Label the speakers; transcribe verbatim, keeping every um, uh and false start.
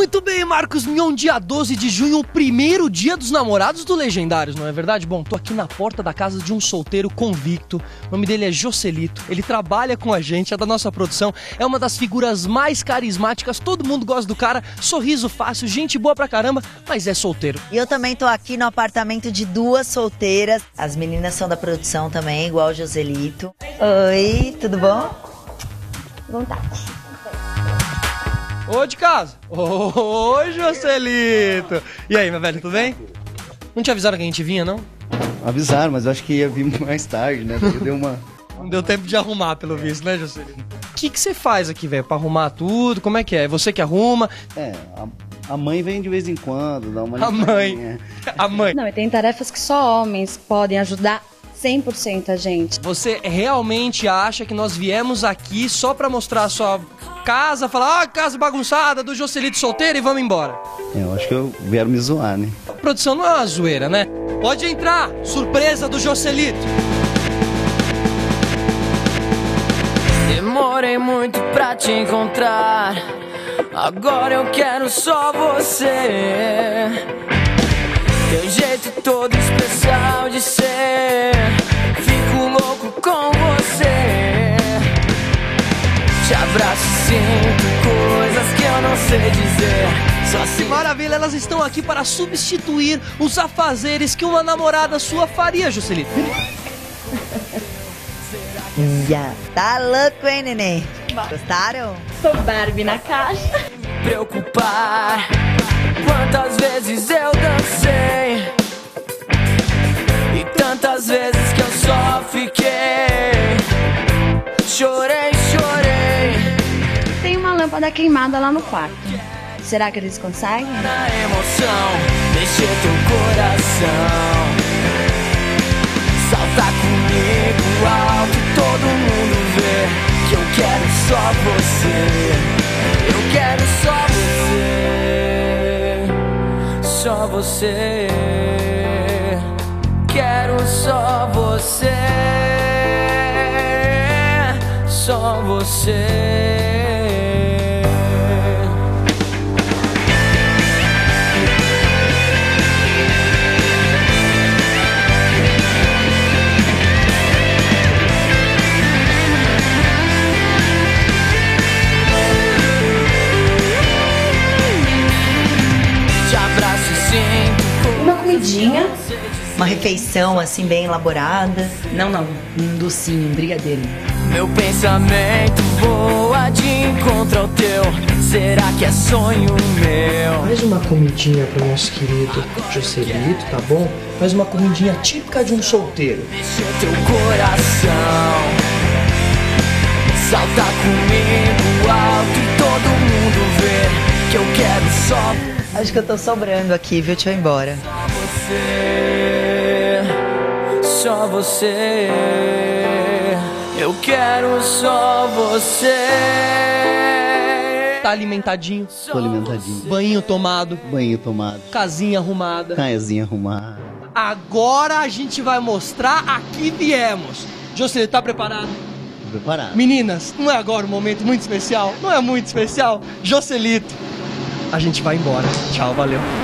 Speaker 1: Muito bem, Marcos Mion, dia doze de junho, o primeiro dia dos namorados do Legendários, não é verdade? Bom, tô aqui na porta da casa de um solteiro convicto, o nome dele é Joselito, ele trabalha com a gente, é da nossa produção, é uma das figuras mais carismáticas, todo mundo gosta do cara, sorriso fácil, gente boa pra caramba, mas é solteiro.
Speaker 2: E eu também tô aqui no apartamento de duas solteiras, as meninas são da produção também, igual o Joselito. Oi, tudo bom?
Speaker 3: Vontade.
Speaker 1: Ô, de casa! Oi, Joselito! E aí, meu velho, tudo bem? Não te avisaram que a gente vinha, não?
Speaker 4: Avisaram, mas eu acho que ia vir mais tarde, né? Daí deu uma...
Speaker 1: Não deu tempo de arrumar, pelo visto, né, Joselito? O que que você faz aqui, velho, pra arrumar tudo? Como é que é? É você que arruma?
Speaker 4: É, a, a mãe vem de vez em quando, dá uma...
Speaker 1: A mãe! A mãe!
Speaker 3: Não, e tem tarefas que só homens podem ajudar cem por cento a gente.
Speaker 1: Você realmente acha que nós viemos aqui só pra mostrar a sua casa, falar, ah, casa bagunçada do Joselito solteiro e vamos embora?
Speaker 4: É, eu acho que eu vieram me zoar, né?
Speaker 1: A produção não é uma zoeira, né? Pode entrar! Surpresa do Joselito!
Speaker 5: Demorei muito pra te encontrar, agora eu quero só você. Teu jeito todo especial de ser, fico louco com você. Te abraço e sinto coisas que eu não sei dizer. Só
Speaker 1: Que maravilha, elas estão aqui para substituir os afazeres que uma namorada sua faria, Joselito.
Speaker 2: Já tá louco, hein, neném? Gostaram?
Speaker 3: Sou Barbie na caixa.
Speaker 5: preocupar. Quantas vezes eu dancei e tantas vezes que eu só fiquei. Chorei, chorei.
Speaker 3: Tem uma lâmpada queimada lá no quarto. Será que eles conseguem?
Speaker 5: Na emoção, mexer teu coração. Salta comigo alto, todo mundo vê que eu quero só você. Eu quero só você. Só você. Quero só você. Só você.
Speaker 3: Uma comidinha.
Speaker 2: Uma refeição assim bem elaborada.
Speaker 6: Não, não, um docinho, um brigadeiro.
Speaker 5: Meu pensamento voa de encontro ao teu. Será que é sonho meu?
Speaker 1: Faz uma comidinha pro nosso querido Joselito, tá bom? Faz uma comidinha típica de um solteiro.
Speaker 5: Deixa teu coração. Salta comigo alto e todo mundo vê que eu quero só
Speaker 2: Acho que eu tô sobrando aqui, viu? Deixa eu ir embora.
Speaker 5: você. Só você. Eu quero só você.
Speaker 1: Tá alimentadinho,
Speaker 4: Tô alimentadinho.
Speaker 1: banho tomado,
Speaker 4: Banho tomado.
Speaker 1: casinha arrumada.
Speaker 4: Casinha arrumada.
Speaker 1: Agora a gente vai mostrar a que viemos. Joselito, tá preparado?
Speaker 4: Tô preparado.
Speaker 1: Meninas, não é agora um momento muito especial? Não é muito especial? Joselito, a gente vai embora. Tchau, valeu.